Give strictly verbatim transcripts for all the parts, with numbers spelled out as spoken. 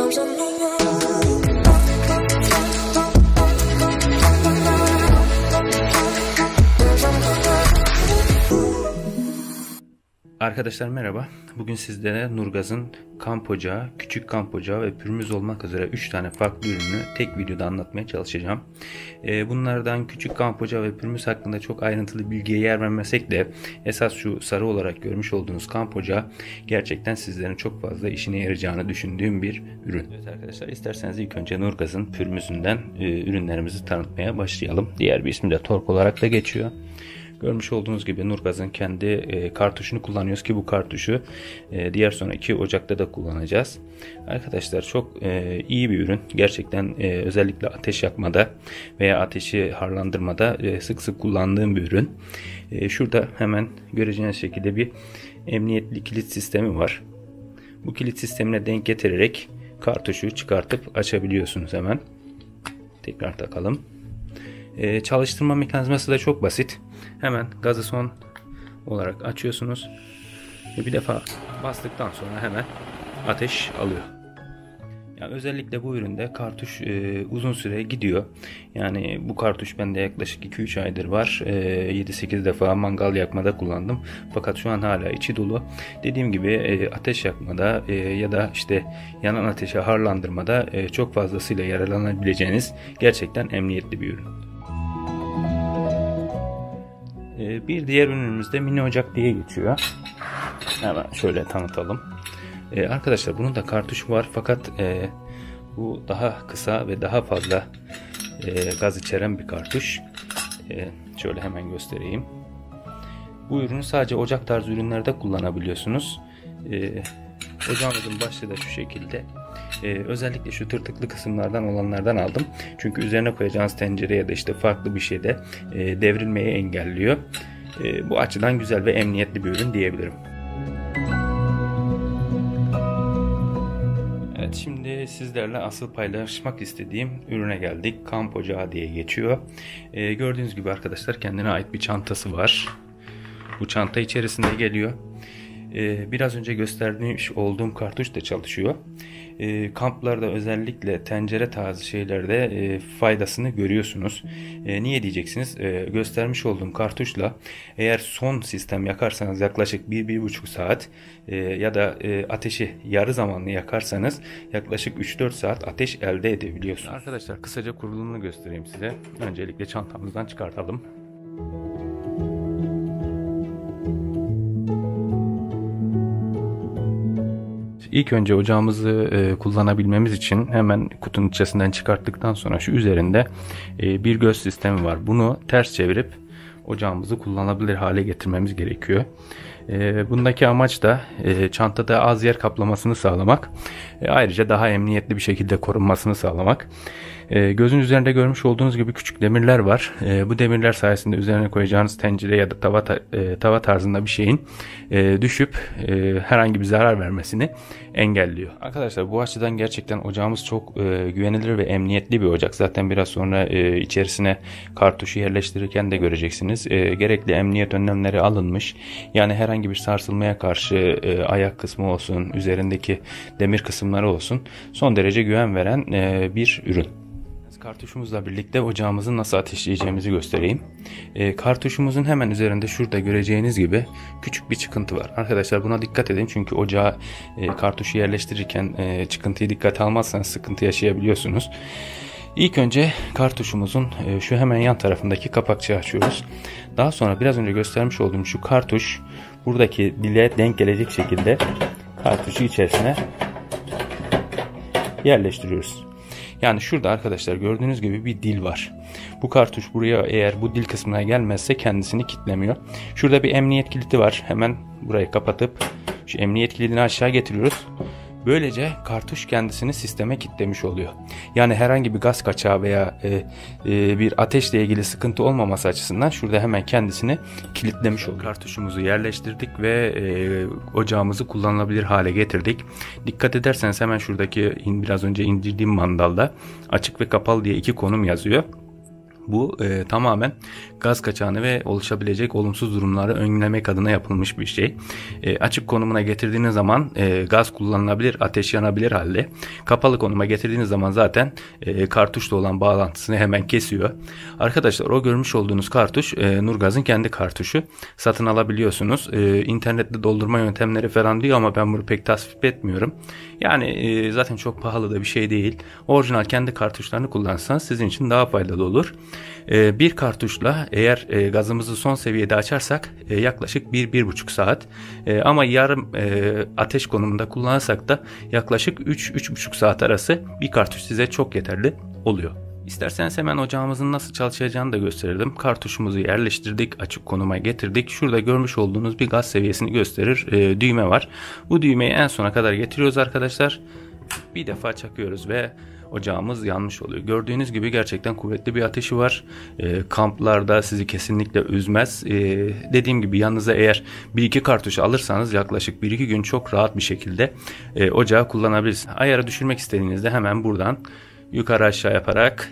Arkadaşlar merhaba. Bugün sizlere Nurgaz'ın kamp ocağı, küçük kamp ocağı ve pürmüz olmak üzere üç tane farklı ürünü tek videoda anlatmaya çalışacağım. Bunlardan küçük kamp ocağı ve pürmüz hakkında çok ayrıntılı bilgiye yer vermesek de esas şu sarı olarak görmüş olduğunuz kamp ocağı gerçekten sizlerin çok fazla işine yarayacağını düşündüğüm bir ürün. Evet arkadaşlar, isterseniz ilk önce Nurgaz'ın pürmüzünden ürünlerimizi tanıtmaya başlayalım. Diğer bir ismi de Tork olarak da geçiyor. Görmüş olduğunuz gibi Nurgaz'ın kendi e, kartuşunu kullanıyoruz ki bu kartuşu e, diğer sonraki ocakta da kullanacağız. Arkadaşlar çok e, iyi bir ürün. Gerçekten e, özellikle ateş yakmada veya ateşi harlandırmada e, sık sık kullandığım bir ürün. E, şurada hemen göreceğiniz şekilde bir emniyetli kilit sistemi var. Bu kilit sistemine denk getirerek kartuşu çıkartıp açabiliyorsunuz hemen. Tekrar takalım. E, çalıştırma mekanizması da çok basit. Hemen gazı son olarak açıyorsunuz ve bir defa bastıktan sonra hemen ateş alıyor. Yani özellikle bu üründe kartuş e, uzun süre gidiyor. Yani bu kartuş bende yaklaşık iki üç aydır var. E, yedi sekiz defa mangal yakmada kullandım. Fakat şu an hala içi dolu. Dediğim gibi e, ateş yakmada e, ya da işte yanan ateşi harlandırmada e, çok fazlasıyla yararlanabileceğiniz gerçekten emniyetli bir ürün. Bir diğer ürünümüz de mini ocak diye geçiyor. Hemen şöyle tanıtalım. Ee, arkadaşlar bunun da kartuşu var fakat e, bu daha kısa ve daha fazla e, gaz içeren bir kartuş. E, şöyle hemen göstereyim. Bu ürünü sadece ocak tarzı ürünlerde kullanabiliyorsunuz. E, ocağımızın başlığı da şu şekilde. Ee, özellikle şu tırtıklı kısımlardan olanlardan aldım. Çünkü üzerine koyacağınız tencere ya da işte farklı bir şeyde e, devrilmeyi engelliyor. E, bu açıdan güzel ve emniyetli bir ürün diyebilirim. Evet, şimdi sizlerle asıl paylaşmak istediğim ürüne geldik. Kamp ocağı diye geçiyor. E, gördüğünüz gibi arkadaşlar kendine ait bir çantası var. Bu çanta içerisinde geliyor. E, biraz önce göstermiş olduğum kartuş da çalışıyor. E, kamplarda özellikle tencere tarzı şeylerde e, faydasını görüyorsunuz. E, niye diyeceksiniz? E, göstermiş olduğum kartuşla eğer son sistem yakarsanız yaklaşık bir bir buçuk saat e, ya da e, ateşi yarı zamanlı yakarsanız yaklaşık üç dört saat ateş elde edebiliyorsunuz. Arkadaşlar kısaca kurulumunu göstereyim size. Öncelikle çantamızdan çıkartalım. İlk önce ocağımızı e, kullanabilmemiz için hemen kutunun içerisinden çıkarttıktan sonra şu üzerinde e, bir göz sistemi var. Bunu ters çevirip ocağımızı kullanabilir hale getirmemiz gerekiyor. E, bundaki amaç da e, çantada az yer kaplamasını sağlamak. E, ayrıca daha emniyetli bir şekilde korunmasını sağlamak. E, gözün üzerinde görmüş olduğunuz gibi küçük demirler var. E, bu demirler sayesinde üzerine koyacağınız tencere ya da tava, ta, e, tava tarzında bir şeyin e, düşüp e, herhangi bir zarar vermesini engelliyor. Arkadaşlar bu açıdan gerçekten ocağımız çok e, güvenilir ve emniyetli bir ocak. Zaten biraz sonra e, içerisine kartuşu yerleştirirken de göreceksiniz. E, gerekli emniyet önlemleri alınmış. Yani herhangi bir sarsılmaya karşı e, ayak kısmı olsun, üzerindeki demir kısımları olsun son derece güven veren e, bir ürün. Kartuşumuzla birlikte ocağımızı nasıl ateşleyeceğimizi göstereyim. E, kartuşumuzun hemen üzerinde şurada göreceğiniz gibi küçük bir çıkıntı var. Arkadaşlar buna dikkat edin çünkü ocağa e, kartuşu yerleştirirken e, çıkıntıyı dikkate almazsanız sıkıntı yaşayabiliyorsunuz. İlk önce kartuşumuzun e, şu hemen yan tarafındaki kapakçığı açıyoruz. Daha sonra biraz önce göstermiş olduğum şu kartuş buradaki dile denk gelecek şekilde kartuşu içerisine yerleştiriyoruz. Yani şurada arkadaşlar gördüğünüz gibi bir dil var. Bu kartuş buraya eğer bu dil kısmına gelmezse kendisini kilitlemiyor. Şurada bir emniyet kilidi var. Hemen burayı kapatıp şu emniyet kilidini aşağı getiriyoruz. Böylece kartuş kendisini sisteme kilitlemiş oluyor. Yani herhangi bir gaz kaçağı veya e, e, bir ateşle ilgili sıkıntı olmaması açısından şurada hemen kendisini kilitlemiş oluyor. Kartuşumuzu yerleştirdik ve e, ocağımızı kullanılabilir hale getirdik. Dikkat ederseniz hemen şuradaki biraz önce indirdiğim mandalda açık ve kapalı diye iki konum yazıyor. Bu e, tamamen gaz kaçağını ve oluşabilecek olumsuz durumları önlemek adına yapılmış bir şey. E, açık konumuna getirdiğiniz zaman e, gaz kullanılabilir, ateş yanabilir halde. Kapalı konuma getirdiğiniz zaman zaten e, kartuşla olan bağlantısını hemen kesiyor. Arkadaşlar, o görmüş olduğunuz kartuş e, Nurgaz'ın kendi kartuşu. Satın alabiliyorsunuz. E, internette doldurma yöntemleri falan diyor ama ben bunu pek tasvip etmiyorum. Yani e, zaten çok pahalı da bir şey değil. Orijinal kendi kartuşlarını kullansanız sizin için daha faydalı olur. E, bir kartuşla eğer e, gazımızı son seviyede açarsak e, yaklaşık bir bir buçuk saat. E, ama yarım e, ateş konumunda kullanırsak da yaklaşık üç üç buçuk saat arası bir kartuş size çok yeterli oluyor. İsterseniz hemen ocağımızın nasıl çalışacağını da gösterelim. Kartuşumuzu yerleştirdik, açık konuma getirdik. Şurada görmüş olduğunuz bir gaz seviyesini gösterir e, düğme var. Bu düğmeyi en sona kadar getiriyoruz arkadaşlar. Bir defa çakıyoruz ve ocağımız yanmış oluyor. Gördüğünüz gibi gerçekten kuvvetli bir ateşi var. E, kamplarda sizi kesinlikle üzmez. E, dediğim gibi yanınıza eğer bir iki kartuş alırsanız yaklaşık bir iki gün çok rahat bir şekilde e, ocağı kullanabilirsiniz. Ayarı düşürmek istediğinizde hemen buradan yukarı aşağı yaparak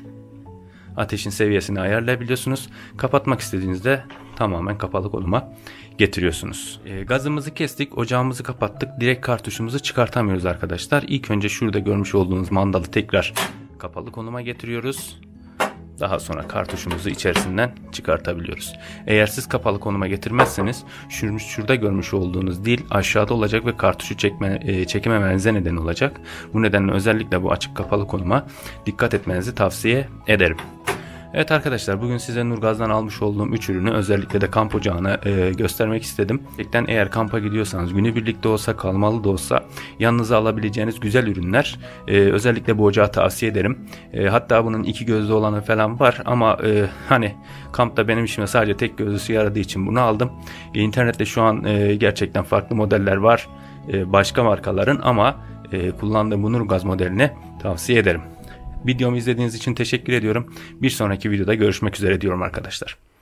ateşin seviyesini ayarlayabiliyorsunuz. Kapatmak istediğinizde tamamen kapalı konuma getiriyorsunuz. E, gazımızı kestik, ocağımızı kapattık. Direkt kartuşumuzu çıkartamıyoruz arkadaşlar. İlk önce şurada görmüş olduğunuz mandalı tekrar kapalı konuma getiriyoruz. Daha sonra kartuşumuzu içerisinden çıkartabiliyoruz. Eğer siz kapalı konuma getirmezseniz şur şurada görmüş olduğunuz dil aşağıda olacak ve kartuşu çekme, e, çekememenize neden olacak. Bu nedenle özellikle bu açık kapalı konuma dikkat etmenizi tavsiye ederim. Evet arkadaşlar, bugün size Nurgaz'dan almış olduğum üç ürünü özellikle de kamp ocağına e, göstermek istedim. Gerçekten eğer kampa gidiyorsanız günübirlik de olsa kalmalı da olsa yanınıza alabileceğiniz güzel ürünler. E, özellikle bu ocağı tavsiye ederim. E, hatta bunun iki gözlü olanı falan var ama e, hani kampta benim işime sadece tek gözlüsü yaradığı için bunu aldım. E, internette şu an e, gerçekten farklı modeller var. E, başka markaların ama e, kullandığım bu Nurgaz modelini tavsiye ederim. Videomu izlediğiniz için teşekkür ediyorum. Bir sonraki videoda görüşmek üzere diyorum arkadaşlar.